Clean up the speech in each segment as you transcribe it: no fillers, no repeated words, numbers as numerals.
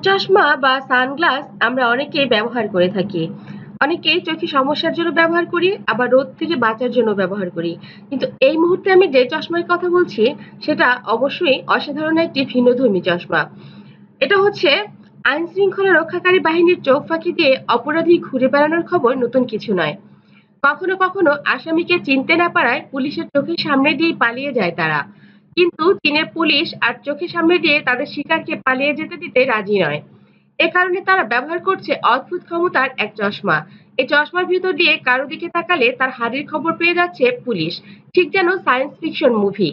চশমা বা সানগ্লাস আমরা অনেকেই ব্যবহার করে থাকি। অনেকেই চোখে সমস্যার জন্য ব্যবহার করি, আবার রোদ থেকে বাঁচার জন্য ব্যবহার করি। কিন্তু এই মুহূর্তে আমি যে চশমার কথা বলছি, সেটা অবশ্যই অসাধারণ একটি ভিন্নধর্মী চশমা। এটা হচ্ছে আইন শৃঙ্খলা রক্ষাকারী বাহিনীর চোখ ফাঁকি দিয়ে অপরাধী ঘুরে বেড়ানোর খবর নতুন কিছু নয়। কখনো কখনো আসামিকে চিনতে না পারায় পুলিশের চোখের সামনে দিয়েই পালিয়ে যায় তারা। কিন্তু চীনের পুলিশ আর চোখের সামনে দিয়ে তাদের শিকারকে পালিয়ে যেতে দিতে রাজি নয়। এ কারণে তারা ব্যবহার করছে অদ্ভুত ক্ষমতার এক চশমা। এই চশমার ভিতর দিয়ে কারো দিকে তাকালে তার হাড়ের খবর পেয়ে যাচ্ছে পুলিশ, ঠিক যেন সায়েন্স ফিকশন মুভি।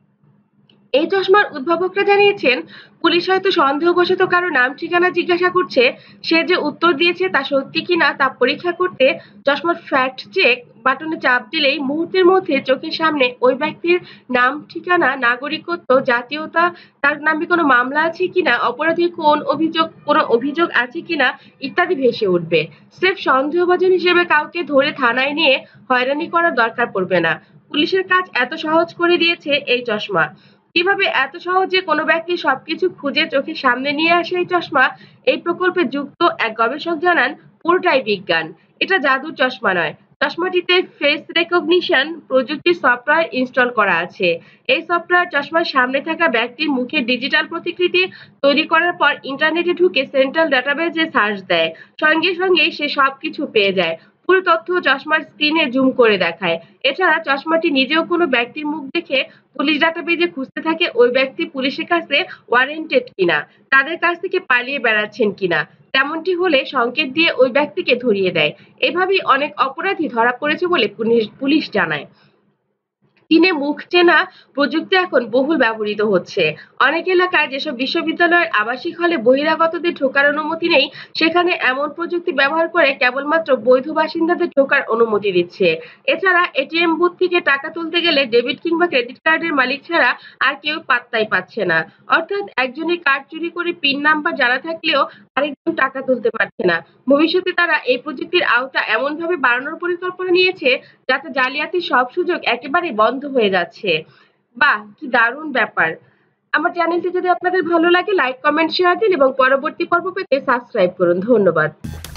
এই চশমার উদ্ভাবকরা জানিয়েছেন, পুলিশ হয়তো সন্দেহবশত কারো নাম ঠিকানা জিজ্ঞাসা করছে, সে যে উত্তর দিয়েছে তা সত্যি কিনা তা পরীক্ষা করতে চশমার ফ্যাক্ট চেক বাটনে চাপ দিলেই মুহূর্তের মধ্যে চোখের সামনে ওই ব্যক্তির নাম, ঠিকানা, নাগরিকত্ব, জাতীয়তা, তার নামে কোনো মামলা আছে কিনা, অপরাধীর কোনো অভিযোগ আছে কিনা ইত্যাদি ভেসে উঠবে। স্রেফ সন্দেহভাজন হিসেবে কাউকে ধরে থানায় নিয়ে হয়রানি করার দরকার পড়বে না। পুলিশের কাজ এত সহজ করে দিয়েছে এই চশমা। কিভাবে এত সহজে কোনো ব্যক্তি সবকিছু খুঁজে চোখের সামনে নিয়ে আসে এই চশমা, এই প্রকল্পে যুক্ত এক গবেষক জানান, পুরোটাই বিজ্ঞান। এটা জাদুর চশমা নয়। চশমাটিতে ফেস রেকগনিশন প্রযুক্তির সফটওয়্যার ইনস্টল করা আছে। এই সফটওয়্যার চশমার সামনে থাকা ব্যক্তির মুখের ডিজিটাল প্রতিকৃতি তৈরি করার পর ইন্টারনেটে ঢুকে সেন্ট্রাল ডাটাবেজে সার্চ দেয়। সঙ্গে সঙ্গেই সে সবকিছু পেয়ে যায়। পুরো তথ্য চশমার স্ক্রিনে জুম করে দেখায়। এছাড়া চশমাটি নিজেও কোনো ব্যক্তির মুখ দেখে পুলিশ ডাটাবেজে খুঁজতে থাকে ওই ব্যক্তি পুলিশের কাছে ওয়ারেন্টেড কিনা, তাদের কাছ থেকে পালিয়ে বেড়াচ্ছেন কিনা। তেমনটি হলে সংকেত দিয়ে ওই ব্যক্তিকে ধরিয়ে দেয়। এভাবেই অনেক অপরাধী ধরা পড়েছে বলে পুলিশ জানায়। চীনে মুখ চেনা প্রযুক্তি এখন বহুল ব্যবহৃত হচ্ছে। অনেক এলাকায় যেসব বিশ্ববিদ্যালয়ের আবাসিক হলে বহিরাগতদের ঢোকার অনুমতি নেই, সেখানে এমন প্রযুক্তি ব্যবহার করে কেবলমাত্র বৈধ বাসিন্দাদের ঢোকার অনুমতি দিচ্ছে। এছাড়া এটিএম বুথ থেকে টাকা তুলতে গেলে ডেবিট কিংবা ক্রেডিট কার্ডের মালিক ছাড়া আর কেউ পাত্তাই পাচ্ছে না। অর্থাৎ একজনের কার্ড চুরি করে পিন নাম্বার জানা থাকলেও আরেকজন টাকা তুলতে পারছে না। ভবিষ্যতে তারা এই প্রযুক্তির আওতা এমনভাবে বাড়ানোর পরিকল্পনা নিয়েছে, যাতে জালিয়াতির সব সুযোগ একেবারেই বন্ধ হয়ে যাচ্ছে। বাহ! কি দারুণ ব্যাপার! আমার চ্যানেলটি যদি আপনাদের ভালো লাগে, লাইক, কমেন্ট, শেয়ার দিন এবং পরবর্তী পর্ব পেতে সাবস্ক্রাইব করুন। ধন্যবাদ।